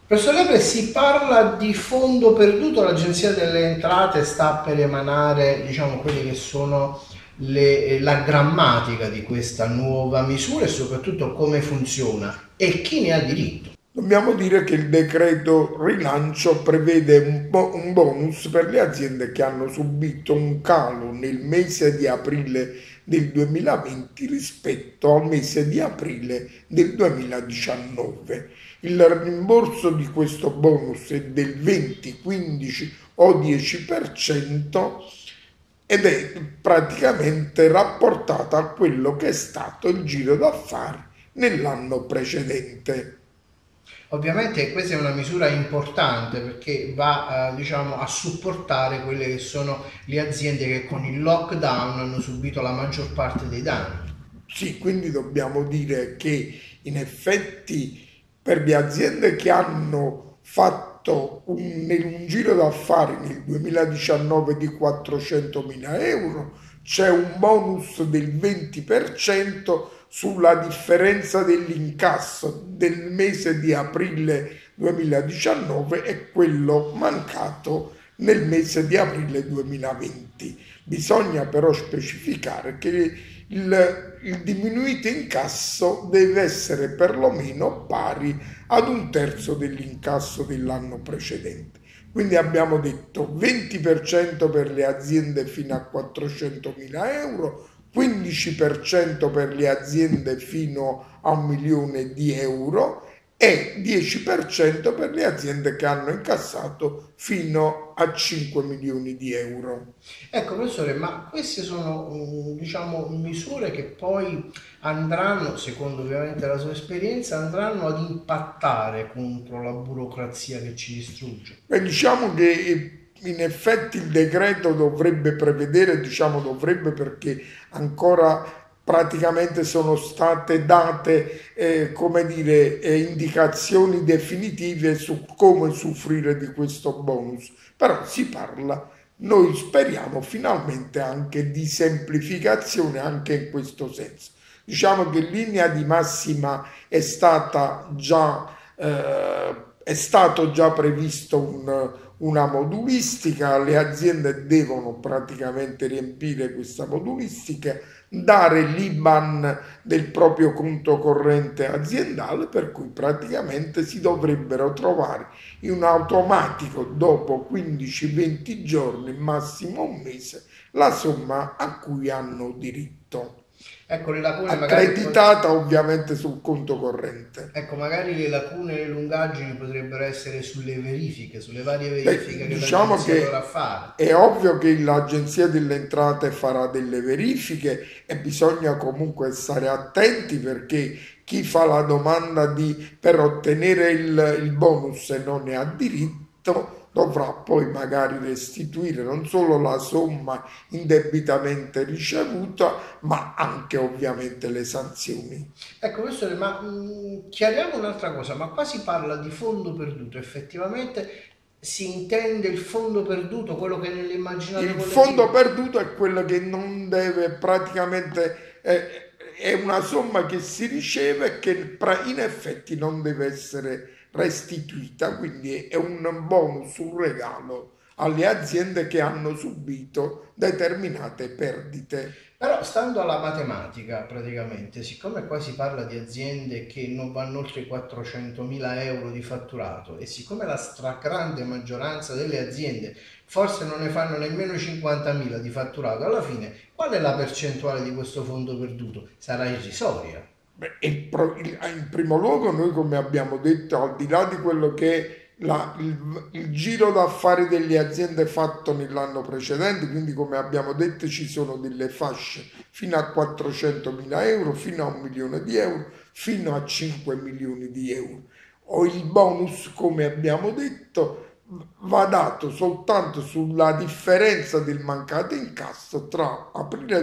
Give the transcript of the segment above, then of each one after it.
Professor Lepre, si parla di fondo perduto, l'Agenzia delle Entrate sta per emanare, diciamo, quelli che sono la grammatica di questa nuova misura e soprattutto come funziona e chi ne ha diritto. Dobbiamo dire che il decreto rilancio prevede un bonus per le aziende che hanno subito un calo nel mese di aprile del 2020 rispetto al mese di aprile del 2019. Il rimborso di questo bonus è del 20, 15 o 10% ed è praticamente rapportata a quello che è stato il giro d'affari nell'anno precedente. Ovviamente questa è una misura importante perché va, diciamo, a supportare quelle che sono le aziende che con il lockdown hanno subito la maggior parte dei danni. Sì, quindi dobbiamo dire che in effetti per le aziende che hanno fatto un giro d'affari nel 2019 di 400.000 euro, c'è un bonus del 20% sulla differenza dell'incasso del mese di aprile 2019 e quello mancato nel mese di aprile 2020. Bisogna però specificare che il diminuito incasso deve essere perlomeno pari ad un terzo dell'incasso dell'anno precedente. Quindi abbiamo detto 20% per le aziende fino a 400.000 euro, 15% per le aziende fino a 1 milione di euro e 10% per le aziende che hanno incassato fino a 5 milioni di euro. Ecco, professore, ma queste sono, diciamo, misure che poi andranno, secondo ovviamente la sua esperienza, andranno ad impattare contro la burocrazia che ci distrugge. Beh, diciamo che in effetti il decreto dovrebbe prevedere, diciamo dovrebbe perché ancora praticamente sono state date, come dire, indicazioni definitive su come usufruire di questo bonus, però si parla, noi speriamo finalmente anche di semplificazione anche in questo senso. Diciamo che in linea di massima è stato già previsto una modulistica, le aziende devono praticamente riempire questa modulistica, dare l'IBAN del proprio conto corrente aziendale, per cui praticamente si dovrebbero trovare in un automatico dopo 15-20 giorni, massimo un mese, la somma a cui hanno diritto, Ecco, le lacune magari, accreditata ovviamente sul conto corrente. ecco, magari le lacune e le lungaggini potrebbero essere sulle verifiche, sulle varie Beh, verifiche che diciamo l'agenzia dovrà che fare. è ovvio che l'Agenzia delle Entrate farà delle verifiche e bisogna comunque stare attenti perché chi fa la domanda per ottenere il bonus e non ne ha diritto dovrà poi magari restituire non solo la somma indebitamente ricevuta, ma anche ovviamente le sanzioni. Ecco, professore, ma chiariamo un'altra cosa, ma qua si parla di fondo perduto, effettivamente si intende il fondo perduto, quello che nell'immaginario Il fondo collettivo. perduto è quello che non deve praticamente, è una somma che si riceve e che in effetti non deve essere restituita, quindi è un bonus, un regalo alle aziende che hanno subito determinate perdite. Però stando alla matematica, praticamente, siccome qua si parla di aziende che non vanno oltre i 400.000 euro di fatturato e siccome la stragrande maggioranza delle aziende forse non ne fanno nemmeno 50.000 di fatturato, alla fine qual è la percentuale di questo fondo perduto? Sarà irrisoria. Beh, in primo luogo noi come abbiamo detto, al di là di quello che è il giro d'affari delle aziende fatto nell'anno precedente, quindi come abbiamo detto ci sono delle fasce fino a 400.000 euro, fino a 1 milione di euro, fino a 5 milioni di euro. O il bonus, come abbiamo detto, va dato soltanto sulla differenza del mancato incasso tra aprile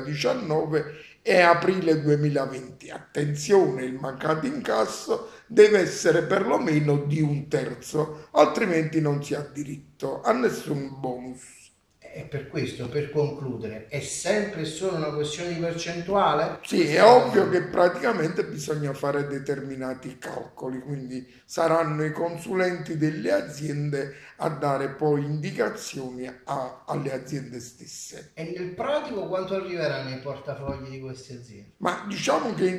2019 e aprile 2020. Attenzione, il mancato incasso deve essere perlomeno di un terzo, altrimenti non si ha diritto a nessun bonus. E per questo, per concludere, è sempre solo una questione di percentuale? Sì, Questa è è la ovvio che domanda. praticamente bisogna fare determinati calcoli, quindi saranno i consulenti delle aziende a dare poi indicazioni alle aziende stesse. E nel pratico quanto arriverà nei portafogli di queste aziende? Ma diciamo che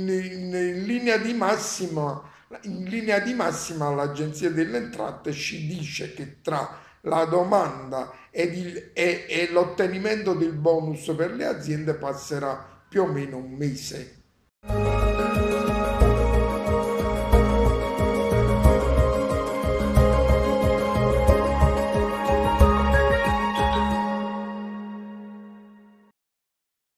in linea di massima l'Agenzia delle Entrate ci dice che tra la domanda e l'ottenimento del bonus per le aziende passerà più o meno un mese.